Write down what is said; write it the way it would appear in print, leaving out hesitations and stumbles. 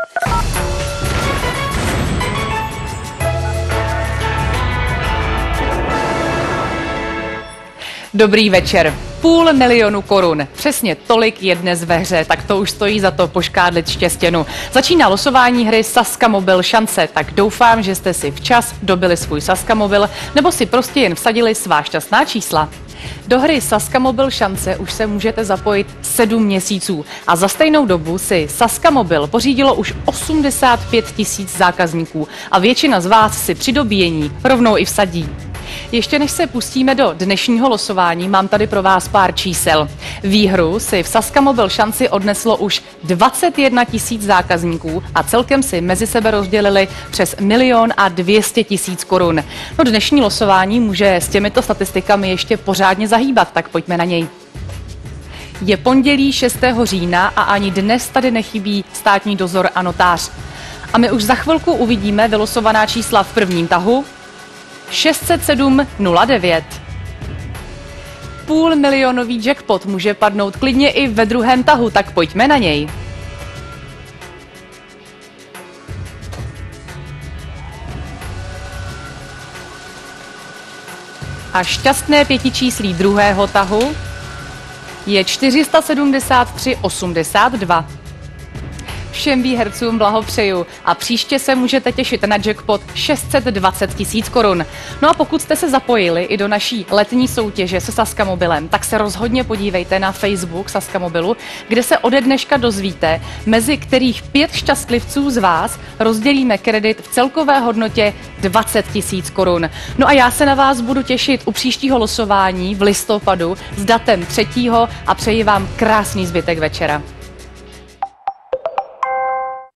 Dobrý večer. 500 000 korun. Přesně tolik je dnes ve hře, tak to už stojí za to poškádlit štěstěnu. Začíná losování hry Sazka Mobil šance, tak doufám, že jste si včas dobili svůj Sazka Mobil nebo si prostě jen vsadili svá šťastná čísla. Do hry Sazka Mobil šance už se můžete zapojit 7 měsíců a za stejnou dobu si Sazka Mobil pořídilo už 85 000 zákazníků a většina z vás si při dobíjení rovnou i vsadí. Ještě než se pustíme do dnešního losování, mám tady pro vás pár čísel. Výhru si v Sazka Mobil šanci odneslo už 21 000 zákazníků a celkem si mezi sebe rozdělili přes 1 200 000 korun. No, dnešní losování může s těmito statistikami ještě pořádně zahýbat, tak pojďme na něj. Je pondělí 6. října a ani dnes tady nechybí státní dozor a notář. A my už za chvilku uvidíme vylosovaná čísla v prvním tahu. 607,09. Půlmilionový jackpot může padnout klidně i ve druhém tahu, tak pojďme na něj. A šťastné pětičíslí druhého tahu je 473,82. Všem výhercům blahopřeju a příště se můžete těšit na jackpot 620 000 korun. No a pokud jste se zapojili i do naší letní soutěže se Sazka Mobilem, tak se rozhodně podívejte na Facebook Sazka Mobilu, kde se ode dneška dozvíte, mezi kterých 5 šťastlivců z vás rozdělíme kredit v celkové hodnotě 20 000 korun. No a já se na vás budu těšit u příštího losování v listopadu s datem 3. a přeji vám krásný zbytek večera.